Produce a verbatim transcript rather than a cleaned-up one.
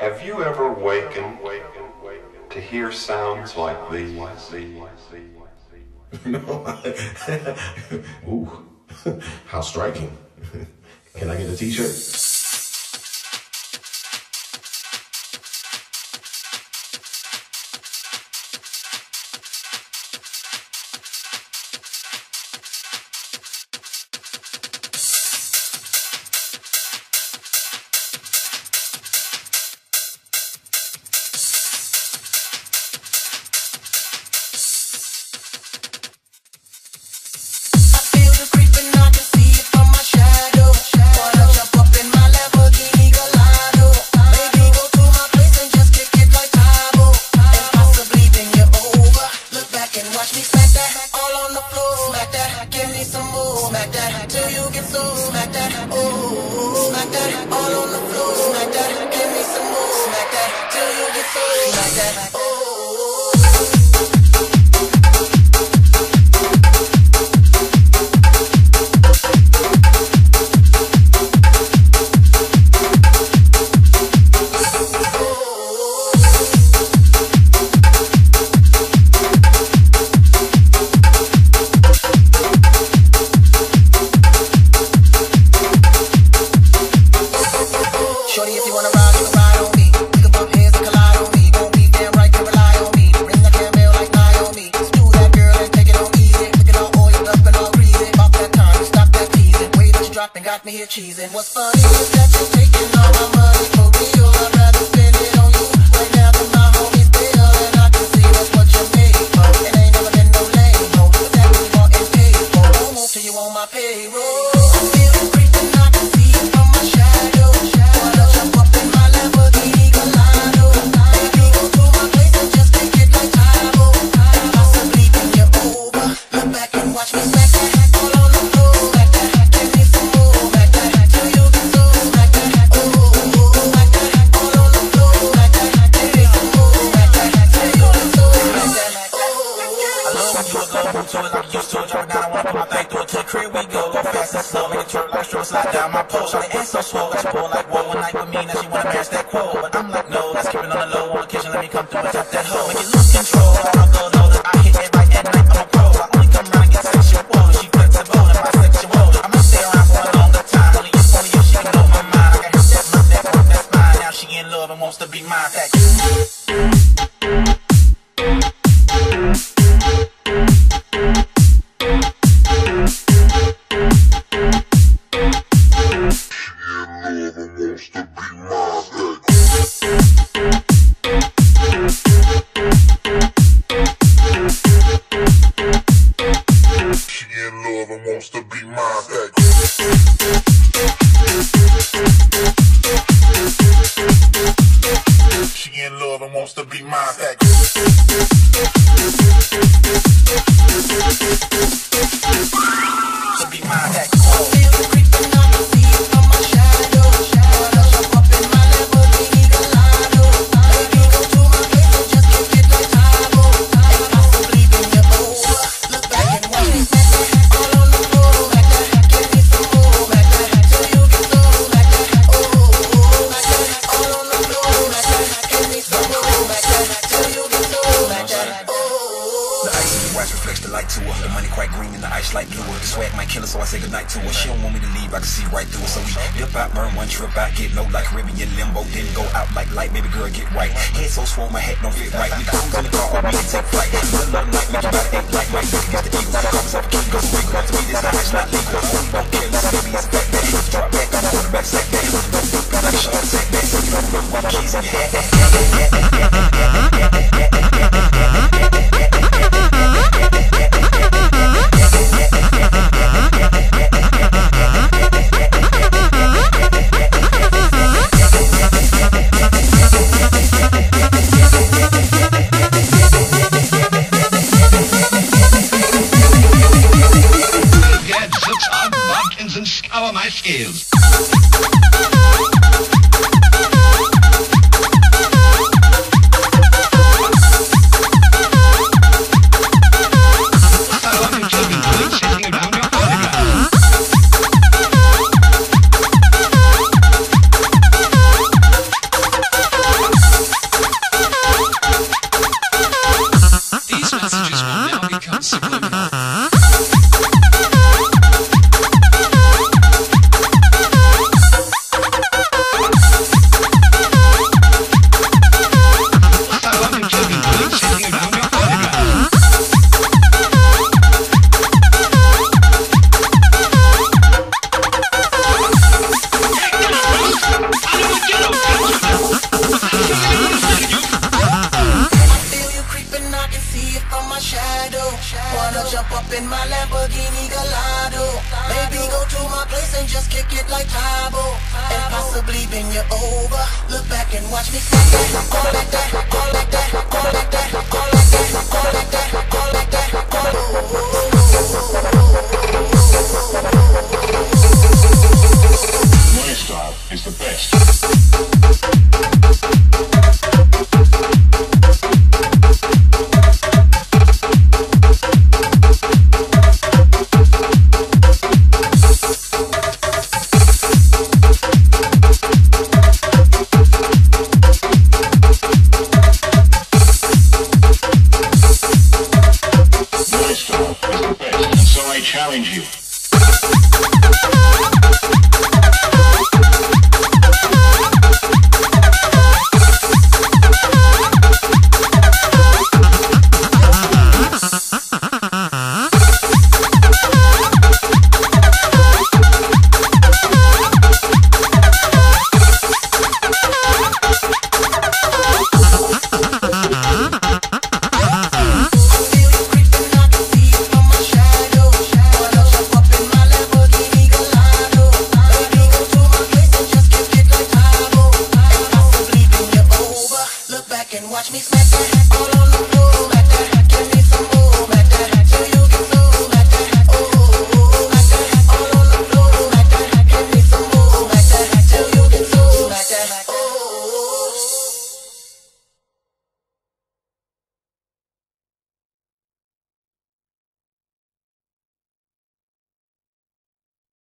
Have you ever wakened to hear sounds like these? No. Ooh, how striking. Can I get a t-shirt? Cheesing. What's funny is that you're taking all my money for real. I'd rather spend it on you right now than my homies bill. And I can see that's what you're paid for. It ain't never been no lame, no. But that's what you want and paid for. Won't move till you on my payroll. I feel the creeping, I can see it from my shadow. Wanna jump up in my Lamborghini Gallardo. Baby, go to my place and just take it like Tahoe. Possibly think you're over. Look back and watch me smack that all on the floor. Smack that, give me some more. Slide down my pole, shawty ass so swole. Got you pull like whoa, one night with me, now she wanna match that quote. But I'm like, no, let's keep it on the low. On occasion, let me come through and tap that hoe. Make you lose control, I'll go low. I hit it right at night, I'm a pro. I only come around and get sexual. She flexible and bisexual. I'm gonna stay around for a longer time. Only you, only you, she can blow my mind. I got hit that love, that work, that's mine. Now she in love and wants to be mine. That Skills. watch me smack that, go like that, go like that, go like that, go like that, go like that, go like that, go like that. My style is the best. Challenge you. Watch me.